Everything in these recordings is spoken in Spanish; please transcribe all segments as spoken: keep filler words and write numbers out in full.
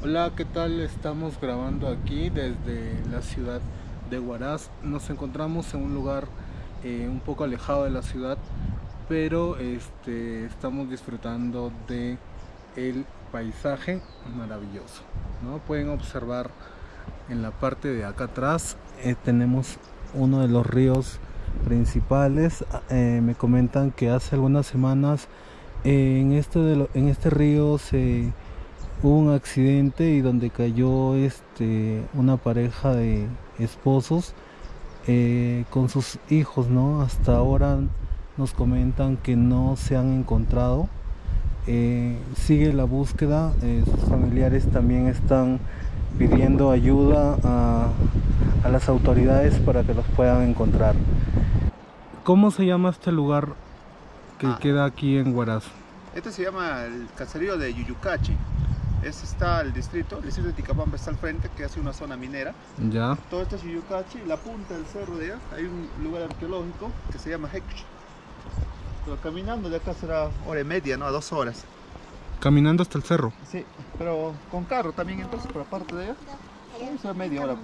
Hola, ¿qué tal? Estamos grabando aquí desde la ciudad de Huaraz. Nos encontramos en un lugar eh, un poco alejado de la ciudad, pero este, estamos disfrutando de el paisaje maravilloso, ¿no? Pueden observar en la parte de acá atrás eh, tenemos uno de los ríos principales. Eh, me comentan que hace algunas semanas eh, en este de lo- en este río se hubo un accidente y donde cayó este una pareja de esposos eh, con sus hijos, ¿no? Hasta ahora nos comentan que no se han encontrado. Eh, sigue la búsqueda. Eh, sus familiares también están pidiendo ayuda a, a las autoridades para que los puedan encontrar. ¿Cómo se llama este lugar que Ah, queda aquí en Huaraz? este se llama el caserío de Yuyucachi. Este está el distrito, el distrito de Ticapampa está al frente, que hace una zona minera. Ya. Todo esto es Yuyucachi, la punta del cerro de allá, hay un lugar arqueológico que se llama Hex. Pero caminando de acá será hora y media, ¿no? A dos horas. Caminando hasta el cerro. Sí, pero con carro también entonces, por aparte de allá, eh, será media hora.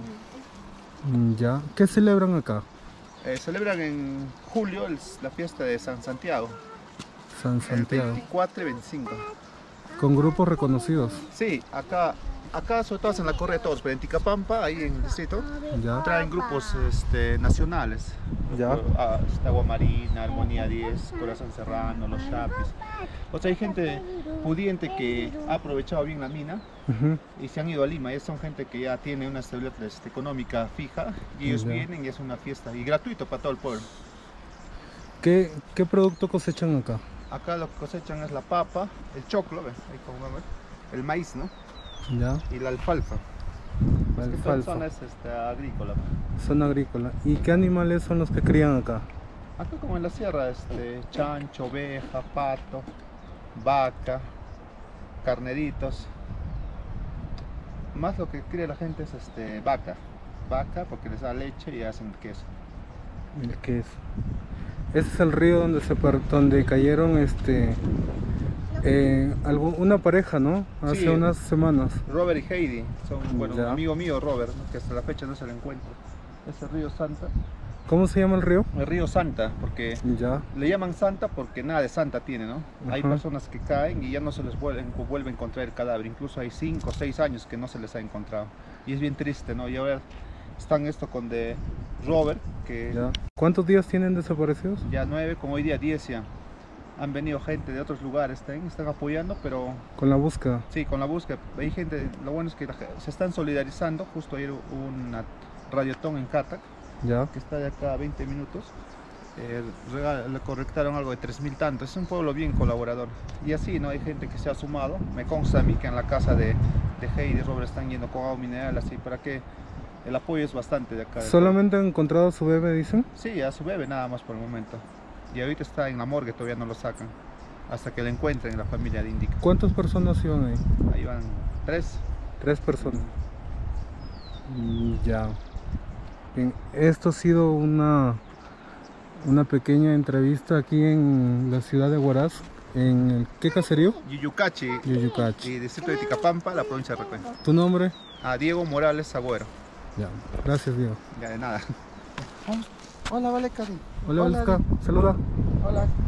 Ya. ¿Qué celebran acá? Eh, celebran en julio el- la fiesta de San Santiago, San el Santiago. veinticuatro y veinticinco. Con grupos reconocidos. Sí, acá, acá sobre todo en la Corre de Toros, pero en Ticapampa, ahí en el distrito, Ya. traen grupos este, nacionales. Ya. Ah, está Agua Marina, Armonía diez, Corazón Serrano, Los Chapis. O sea, hay gente pudiente que ha aprovechado bien la mina Ujú. y se han ido a Lima. Y son gente que ya tiene una estabilidad este, económica fija y ellos Ya. vienen y es una fiesta y gratuito para todo el pueblo. ¿Qué, qué producto cosechan acá? Acá lo que cosechan es la papa, el choclo, ¿ves? Ahí como ven, el maíz, ¿no? Ya. Y la alfalfa. La Es que toda la alfalfa. zona es este, agrícola. Zona agrícola. ¿Y qué animales son los que crían acá? Acá como en la sierra, este, chancho, oveja, pato, vaca, carneritos. Más lo que cría la gente es este, vaca. Vaca porque les da leche y hacen queso. El queso. Ese es el río donde se per- donde cayeron este eh, algún- una pareja, ¿no? Hace Sí. unas semanas. Robert y Heidi son, bueno, Ya. un amigo mío, Robert, ¿no? Que hasta la fecha no se le encuentra. Es el río Santa. ¿Cómo se llama el río? El río Santa, porque Ya. le llaman Santa porque nada de Santa tiene, ¿no? Hay Ajá. personas que caen y ya no se les vuelve, vuelve a encontrar el cadáver. Incluso hay cinco o seis años que no se les ha encontrado. Y es bien triste, ¿no? Y ahora están esto con de Robert, que Ya. ¿Cuántos días tienen desaparecidos? ya nueve, como hoy día diez ya. Han venido gente de otros lugares, están, están apoyando, pero Con la búsqueda. sí, con la búsqueda. Hay gente, lo bueno es que la ge- se están solidarizando. Justo ayer hubo una radiotón en Catac, Ya. que está de acá a veinte minutos. Eh, rega- le correctaron algo de tres mil tantos. Es un pueblo bien colaborador. Y así, ¿no? Hay gente que se ha sumado. Me consta a mí que en la casa de, de Heidi y Robert están yendo con agua mineral, así para que el apoyo es bastante de acá. Solamente han encontrado a su bebé, dicen. Sí, a su bebé nada más por el momento. Y ahorita está en la morgue, todavía no lo sacan. Hasta que lo encuentren la familia de Indica. ¿Cuántas personas iban ahí? Ahí van tres. Tres personas. Mm, Ya. Bien, esto ha sido una, una pequeña entrevista aquí en la ciudad de Huaraz, en el ¿qué caserío? Yuyucachi Yuyucachi. y distrito de Ticapampa, la provincia de Recuenco. ¿Tu nombre? A Diego Morales Agüero. Ya. Gracias, Diego. Ya de nada. Hola, vale, Cari. Hola, Valesca. Saluda. Hola.